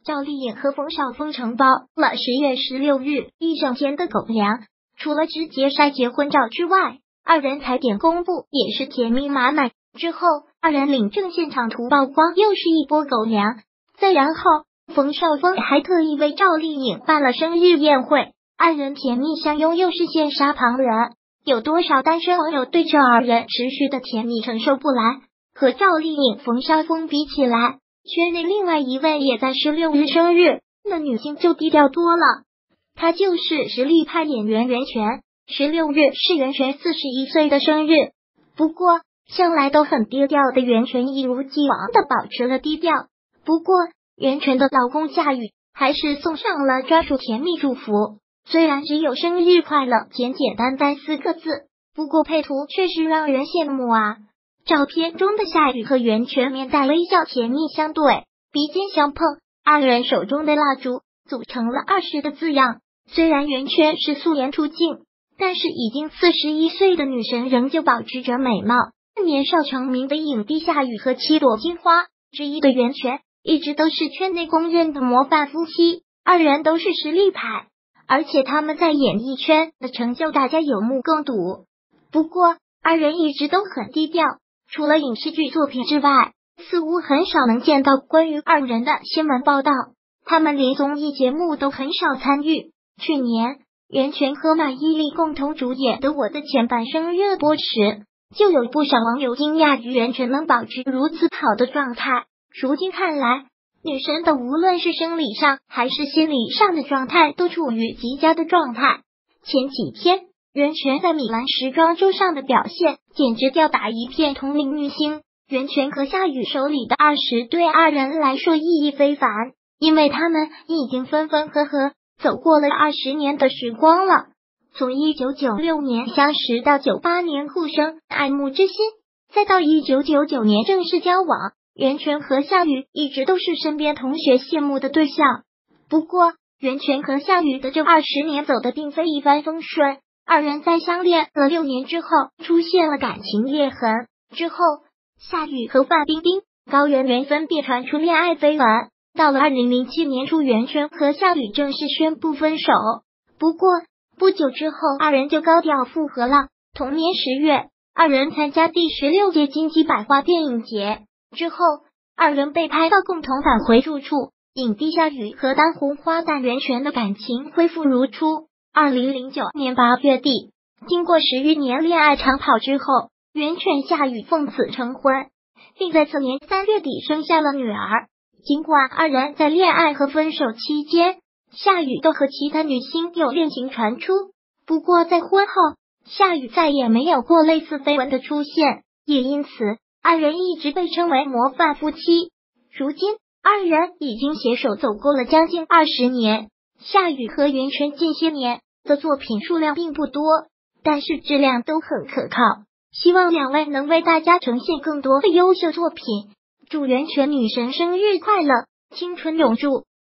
赵丽颖和冯绍峰承包了10月16日一整天的狗粮，除了直接晒结婚照之外，二人踩点公布也是甜蜜满满。之后，二人领证现场图曝光，又是一波狗粮。再然后，冯绍峰还特意为赵丽颖办了生日宴会，二人甜蜜相拥，又是羡煞旁人。有多少单身网友对这二人持续的甜蜜承受不来？和赵丽颖、冯绍峰比起来，圈内另外一位也在16日生日的女星就低调多了，她就是实力派演员袁泉。16日是袁泉41岁的生日，不过向来都很低调的袁泉一如既往的保持了低调。不过袁泉的老公夏雨还是送上了专属甜蜜祝福，虽然只有生日快乐简简单单4个字，不过配图确实让人羡慕啊。照片中的夏雨和袁泉面带微笑，甜蜜相对，鼻尖相碰，二人手中的蜡烛组成了20的字样。虽然袁泉是素颜出镜，但是已经41岁的女神仍旧保持着美貌。年少成名的影帝夏雨和7朵金花之一的袁泉一直都是圈内公认的模范夫妻，二人都是实力派，而且他们在演艺圈的成就大家有目共睹。不过二人一直都很低调，除了影视剧作品之外，似乎很少能见到关于二人的新闻报道，他们连综艺节目都很少参与。去年袁泉和马伊琍共同主演的《我的前半生》热播时，就有不少网友惊讶于袁泉能保持如此好的状态。如今看来，女神的无论是生理上还是心理上的状态都处于极佳的状态。前几天袁泉在米兰时装周上的表现简直吊打一片同龄女星。袁泉和夏雨手里的20对二人来说意义非凡，因为他们已经分分合合走过了20年的时光了。从1996年相识到98年互生爱慕之心，再到1999年正式交往，袁泉和夏雨一直都是身边同学羡慕的对象。不过袁泉和夏雨的这20年走得并非一帆风顺，二人在相恋了6年之后出现了感情裂痕。之后夏雨和范冰冰、高圆圆分别传出恋爱绯闻，到了2007年初，袁泉和夏雨正式宣布分手。不过不久之后，二人就高调复合了。同年10月，二人参加第16届金鸡百花电影节之后，二人被拍到共同返回住处，影帝夏雨和当红花旦袁泉的感情恢复如初。2009年8月底，经过10余年恋爱长跑之后，袁泉夏雨奉子成婚，并在次年3月底生下了女儿。尽管二人在恋爱和分手期间，夏雨都和其他女星有恋情传出，不过在婚后，夏雨再也没有过类似绯闻的出现，也因此二人一直被称为模范夫妻。如今二人已经携手走过了将近20年。夏雨和袁泉近些年的作品数量并不多，但是质量都很可靠，希望两位能为大家呈现更多的优秀作品。祝袁泉女神生日快乐，青春永驻。